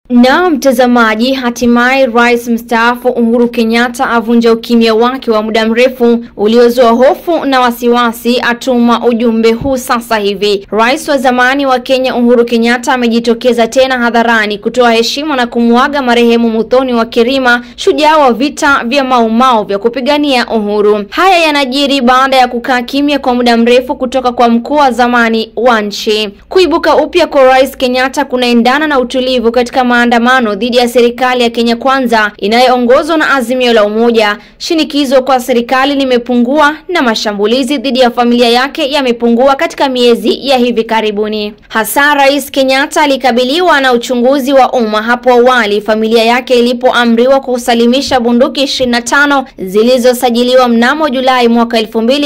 Na mtazamaji, hatimaye Rais mstaafu Uhuru Kenyatta avunja ukimya wake wa muda mrefu uliozua hofu na wasiwasi. Atuma ujumbe huu sasa hivi. Rais wa zamani wa Kenya Uhuru Kenyatta amejitokeza tena hadharani kutoa heshima na kumuaga marehemu Muthoni wa Kirima, shujaa wa vita vya Mau vya kupigania uhuru. Haya yanajiri baada ya kukaa kimya kwa muda mrefu kutoka kwa mkuu wa zamani wa nchi. Kuibuka upya kwa Rais Kenyatta kunaendana na utulivu katika maandamano dhidi ya serikali ya Kenya Kwanza inayoongozwa na Azimio la Umoja. Shinikizo kwa serikali limepungua na mashambulizi dhidi ya familia yake yamepungua katika miezi ya hivi karibuni. Hasa Rais Kenyatta alikabiliwa na uchunguzi wa umma hapo awali familia yake ilipoamriwa kusalimisha bunduki 25 zilizosajiliwa mnamo Julai mwaka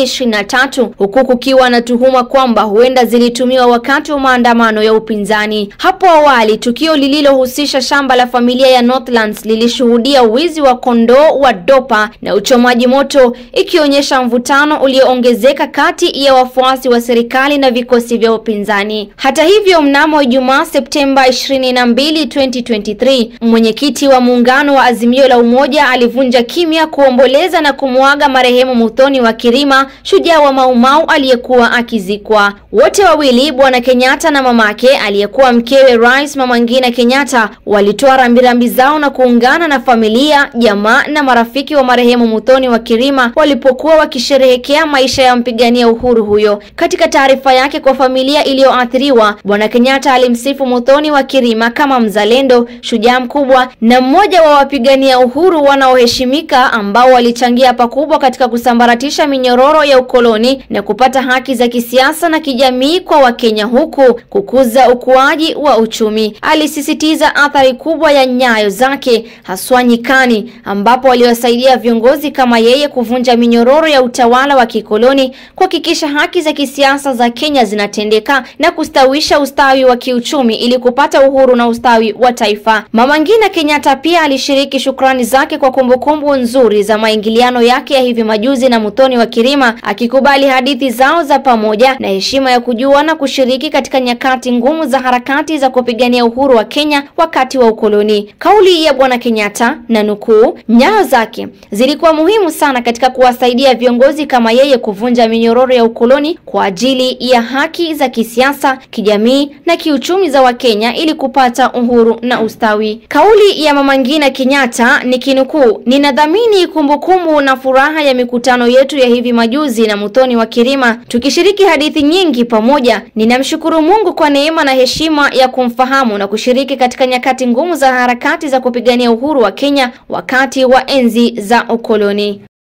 2023, huku kukiwa na tuhuma kwamba huenda zilitumiwa wakati wa maandamano ya upinzani. Hapo awali tukio lililohusisha shamba la familia ya Northlands lilishuhudia wizi wa kondoo wa dopa na uchomaji moto, ikionyesha mvutano ulioongezeka kati ya wafuasi wa serikali na vikosi vya upinzani. Hata hivyo, mnamo Ijumaa Septemba 22, 2023, mwenyekiti wa muungano wa Azimio la Umoja alivunja kimya kuomboleza na kumuaga marehemu Muthoni wa Kirima, shujaa wa Mau aliyekuwa akizikwa. Wote wawili, Bwana Kenyatta na mamake aliyekuwa mkewe Rais Mama Ngina Kenyatta, walitoa rambirambi zao na kuungana na familia, jamaa na marafiki wa marehemu Muthoni wa Kirima walipokuwa wakisherehekea maisha ya mpigania uhuru huyo. Katika taarifa yake kwa familia iliyoathiriwa, Bwana Kenyatta alimsifu Muthoni wa Kirima kama mzalendo, shujaa mkubwa na mmoja wa wapigania uhuru wanaoheshimika ambao walichangia pakubwa katika kusambaratisha minyororo ya ukoloni na kupata haki za kisiasa na kijamii kwa Wakenya, huku kukuza ukuaji wa uchumi. Alisisitiza athari kubwa ya nyayo zake haswa nyikani, ambapo waliwasaidia viongozi kama yeye kuvunja minyororo ya utawala wa kikoloni, kuhakikisha haki za kisiasa za Kenya zinatendeka na kustawisha ustawi wa kiuchumi ili kupata uhuru na ustawi wa taifa. Mama Ngina Kenyatta pia alishiriki shukrani zake kwa kumbukumbu nzuri za maingiliano yake ya hivi majuzi na Muthoni wa Kirima, akikubali hadithi zao za pamoja na heshima ya kujua na kushiriki katika nyakati ngumu za harakati za kupigania uhuru wa Kenya wakati wa ukoloni. Kauli ya Bwana Kenyatta, na nukuu, nyayo zake zilikuwa muhimu sana katika kuwasaidia viongozi kama yeye kuvunja minyororo ya ukoloni kwa ajili ya haki za kisiasa, kijamii na kiuchumi za Wakenya ili kupata uhuru na ustawi. Kauli ya Mama Ngina Kenyatta ni kinukuu, ninadhamini kumbukumbu na furaha ya mikutano yetu ya hivi majuzi na Muthoni wa Kirima, tukishiriki hadithi nyingi pamoja. Ninamshukuru Mungu kwa neema na heshima ya kumfahamu na kushiriki katika nyakati ngumu za harakati za kupigania uhuru wa Kenya wakati wa enzi za ukoloni.